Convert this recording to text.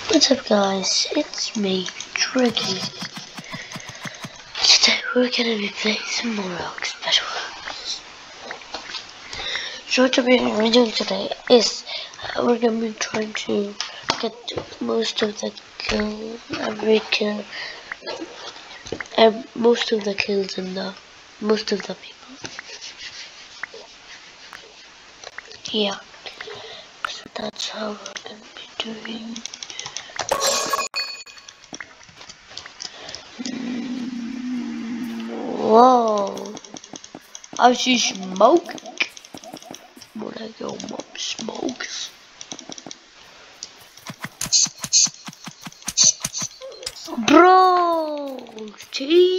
What's up guys, it's me, Tricky. Today we're gonna be playing some more Roblox Special Ops. So what we're doing today is we're gonna be trying to get most of the kills, most of the kills in most of the people. Yeah, so that's how we're gonna be doing. Whoa, I see smoke. When I go up smokes. Bro, jeez.